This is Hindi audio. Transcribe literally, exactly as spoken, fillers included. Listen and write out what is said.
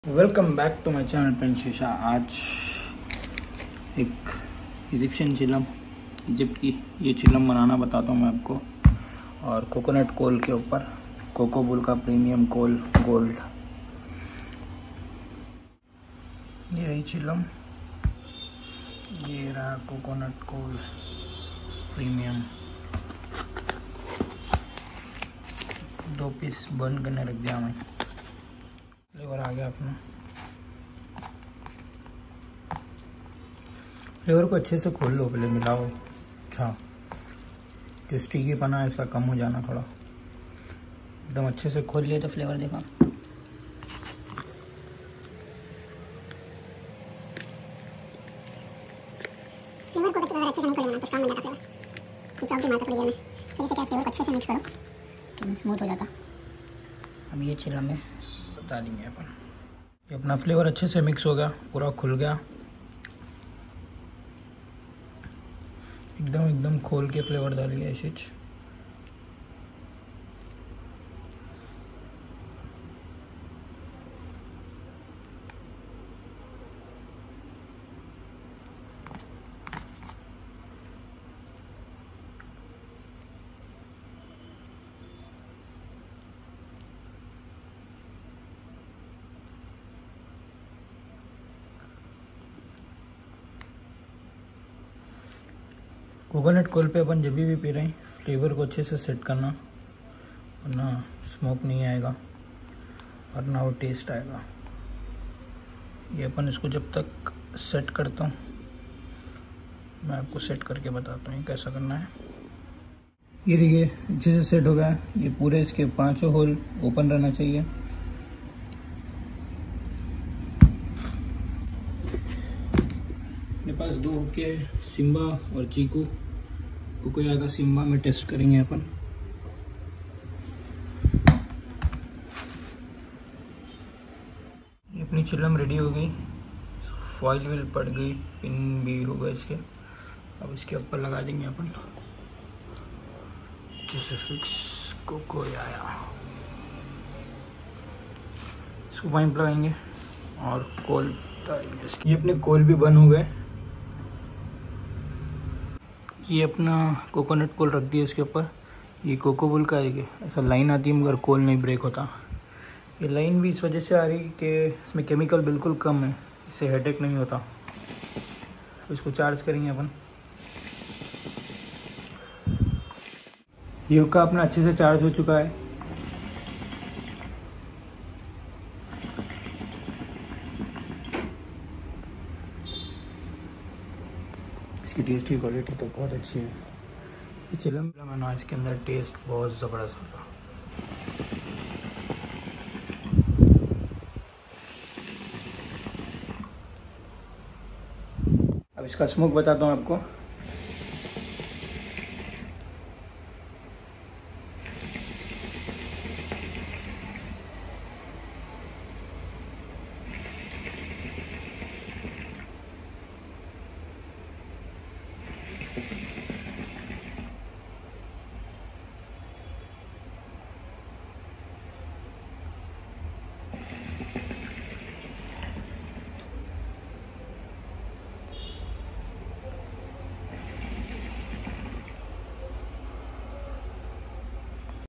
Welcome back to my channel पेन शीशा। आज एक इजिप्शियन चिलम, इजिप्ट की ये चिलम बनाना बताता हूँ मैं आपको। और कोकोनट कोल के ऊपर कोकोबुल का प्रीमियम कोल गोल्ड। ये रही चिलम, ये रहा कोकोनट कोल प्रीमियम। दो पीस बर्न करने रख दिया मैं। फ्लेवर आ गया अपना। फ्लेवर को अच्छे से खोल लो, पहले मिलाओ। अच्छा, जो स्टिकी पना है इसका कम हो जाना थोड़ा। एकदम अच्छे से खोल लिए तो फ्लेवर देखो। फ्लेवर को तो अच्छे से नहीं खोलेगा ना तो काम बन जाता फ्लेवर। ये चॉप भी मारता थोड़ी देर में, फिर इसे क्या फ्लेवर को अच्छे से मिक्स करो तो स्मूथ हो जाता। अब ये चिलम में डालेंगे अपन। ये अपना फ्लेवर अच्छे से मिक्स हो गया, पूरा खुल गया। एकदम एकदम खोल के फ्लेवर डालिए ऐसे। कोकोनट कोल पे अपन जब भी पी रहे हैं फ्लेवर को अच्छे से सेट करना, वरना स्मोक नहीं आएगा और ना वो टेस्ट आएगा। ये अपन इसको जब तक सेट करता हूँ मैं आपको सेट करके बताता हूँ कैसा करना है। ये देखिए अच्छे से सेट हो गया। ये पूरे इसके पांचों होल ओपन रहना चाहिए। मेरे पास दो हुक्के, सिम्बा और चीकू। कोई आएगा सिम्बा में टेस्ट करेंगे अपन। ये अपनी चिलम रेडी हो गई, फॉइल विल पड़ गई, पिन भी हो गए इसके। अब इसके ऊपर लगा देंगे अपन जैसे फिक्स। कोको आया, इसको पाइप लगाएंगे और कोल डालेंगे इसके। ये अपने कोल भी बंद हो गए। ये अपना कोकोनट कोल रख दिया इसके ऊपर। ये कोकोबुल का है, ऐसा लाइन आती है मगर कोल नहीं ब्रेक होता। ये लाइन भी इस वजह से आ रही कि इसमें केमिकल बिल्कुल कम है, इससे हेडेक नहीं होता। तो इसको चार्ज करेंगे अपन। ये हुक्का अपना अच्छे से चार्ज हो चुका है। इसकी टेस्ट की क्वालिटी तो बहुत अच्छी है। ये चिलम बनाना, इसके अंदर टेस्ट बहुत ज़बरदस्त होता। अब इसका स्मोक बताता हूँ आपको।